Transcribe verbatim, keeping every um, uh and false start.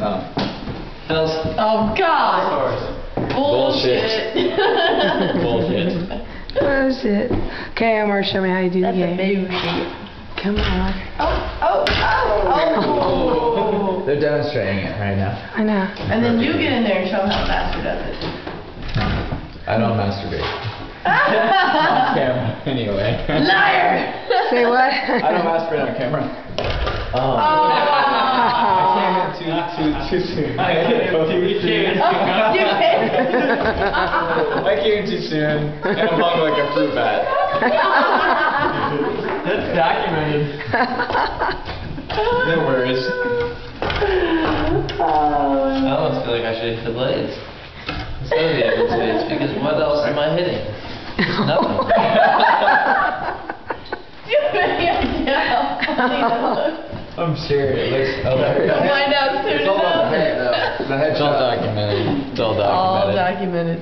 Oh. Hills. Oh God. Bullshit. Bullshit. Bullshit. Bullshit. Okay, Omar, show me how you do That's the a game. baby shit. Come on. Oh, oh, oh, oh. They're demonstrating it right now. I know. And then you get in there and show them how Master does it. I don't masturbate. On camera, anyway. Liar! Say what? I don't masturbate on camera. Oh. Oh. I came in too, too, too soon. I came in too soon. You can't. I came in too soon, and I'm hung like a fruit bat. That's documented. No worries. I almost feel like I should hit the blades. Instead of the other blades, because what else am I hitting? Nothing. You have any idea how funny that looks? I'm sure it looks hilarious. You'll find out soon It's all about the enough. head, though. The head's all documented. It's all documented. All documented.